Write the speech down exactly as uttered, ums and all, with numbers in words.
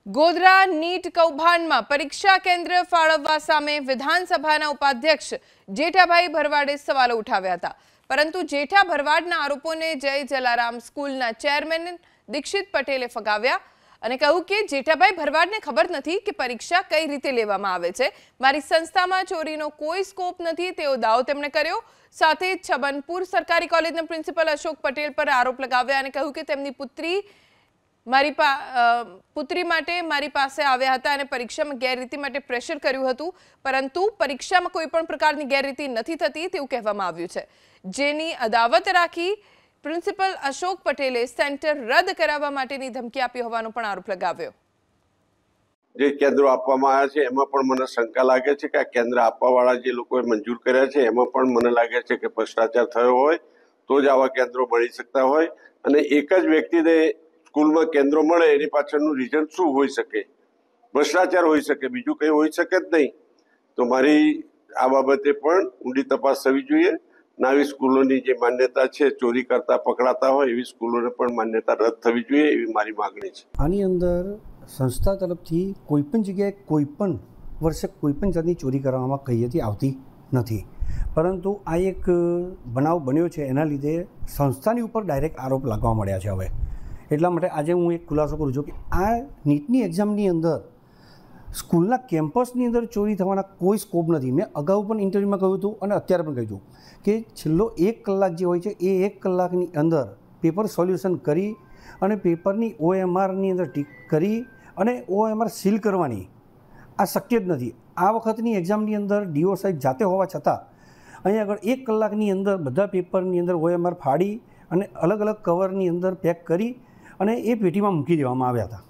Godhra NEET કૌભાંડમાં પરીક્ષા કેન્દ્ર ફાળવવા સામે વિધાનસભાના ઉપાધ્યક્ષ જેઠાભાઈ ભરવાડે સવાલો ઉઠાવ્યા હતા, પરંતુ જેઠા ભરવાડના આરોપોને જય જલારામ સ્કૂલના ચેરમેન દીક્ષિત પટેલે ફગાવ્યા અને કહ્યું કે જેઠાભાઈ ભરવાડને ખબર નથી કે પરીક્ષા કઈ રીતે લેવામાં આવે છે। મારી સંસ્થામાં ચોરીનો કોઈ સ્કોપ નથી તેવો દાવો તેમણે કર્યો। સાથે જ છબનપુર સરકારી કોલેજના પ્રિન્સિપલ અશોક પટેલ પર આરોપ લગાવ્યા અને કહ્યું કે તેમની પુત્રી મારી પુત્રી માટે મારી પાસે આવ્યા હતા અને પરીક્ષામાં ગેરરીતિ માટે પ્રેશર કર્યું હતું, પરંતુ પરીક્ષામાં કોઈ પણ પ્રકારની ગેરરીતિ નથી થતી તેવું કહેવામાં આવ્યું છે, જેની અદાવત રાખી પ્રિન્સિપલ અશોક પટેલે સેન્ટર રદ કરાવવા માટેની ધમકી આપી હોવાનો પણ આરોપ લગાવ્યો। જે કેન્દ્રો આપવામાં આવ્યા છે એમાં પણ મને શંકા લાગે છે કે આ કેન્દ્ર આપવાવાળા જે લોકોએ મંજૂર કર્યા છે એમાં પણ મને લાગે છે કે ભ્રષ્ટાચાર થયો હોય તો જ આવા કેન્દ્રો મળી શકતા હોય, અને એક જ વ્યક્તિને સ્કૂલમાં કેન્દ્રો મળે એની પાછળનું રીઝન શું હોઈ શકે? ભ્રષ્ટાચાર હોઈ શકે, બીજું કંઈ હોઈ શકે જ નહીં। તો મારી આ બાબતે પણ ઊંડી તપાસ થવી જોઈએ। આવી સ્કૂલોની જે માન્યતા છે ચોરી કરતા પકડાતા હોય એવી સ્કૂલોને પણ માન્યતા રદ થવી જોઈએ એવી મારી માગણી છે। આની અંદર સંસ્થા તરફથી કોઈપણ જગ્યાએ કોઈપણ વર્ષે કોઈપણ જાતની ચોરી કરવામાં કહીએથી આવતી નથી, પરંતુ આ એક બનાવ બન્યો છે એના લીધે સંસ્થાની ઉપર ડાયરેક્ટ આરોપ લાગવા મળ્યા છે। હવે એટલા માટે આજે હું એક ખુલાસો કરું છું કે આ નીટની એક્ઝામની અંદર સ્કૂલના કેમ્પસની અંદર ચોરી થવાના કોઈ સ્કોપ નથી। મેં અગાઉ પણ ઇન્ટરવ્યૂમાં કહ્યું હતું અને અત્યારે પણ કહ્યું હતું કે છેલ્લો એક કલાક જે હોય છે એ એક કલાકની અંદર પેપર સોલ્યુશન કરી અને પેપરની ઓએમઆરની અંદર ટીક કરી અને ઓએમઆર સીલ કરવાની આ શક્ય જ નથી। આ વખતની એક્ઝામની અંદર ડીઓ સાહેબ જાતે હોવા છતાં અહીંયા આગળ એક કલાકની અંદર બધા પેપરની અંદર ઓએમઆર ફાડી અને અલગ અલગ કવરની અંદર પેક કરી અને એ પેટીમાં મૂકી દેવામાં આવ્યા હતા।